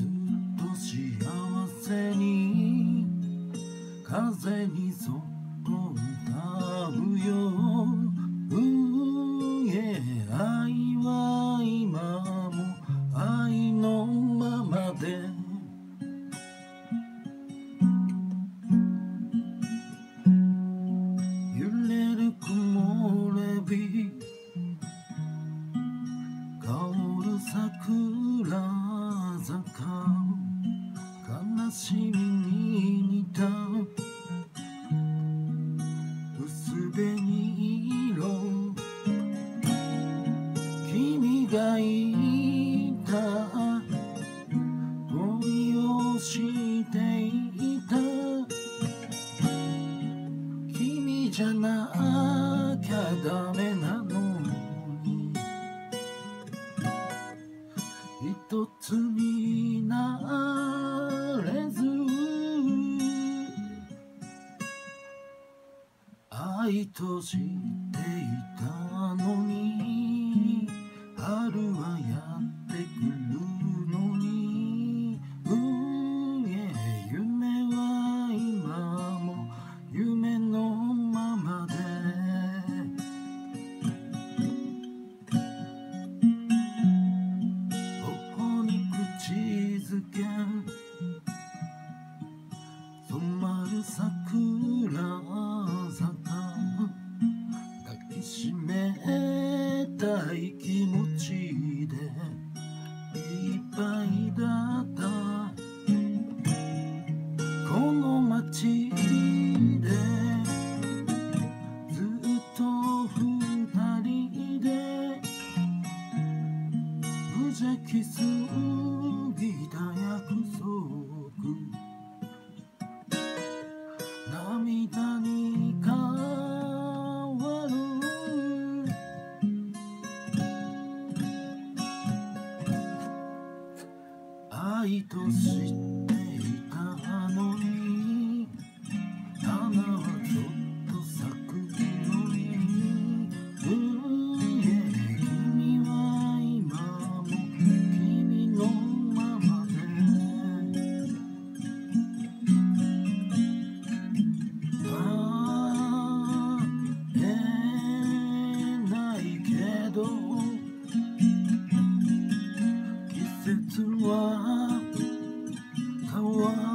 ずっと幸せに風にそっと歌うよ、愛は今も愛のままで揺れる木漏れ日香る桜坂悲しみに似た薄紅色君がいた恋をしていた君じゃなきゃダメなのに一つになれず愛としていたのに春はやってくるのに、夢は今も夢のままで頬に口づけ染まる桜坂抱きしめたい気持ちでいっぱいだったこの街でずっと二人で無邪気すぎた約束涙に変わる愛と知っていたのに花はちょっと咲くのに、君は今も君のままで会えないけど季節は変わる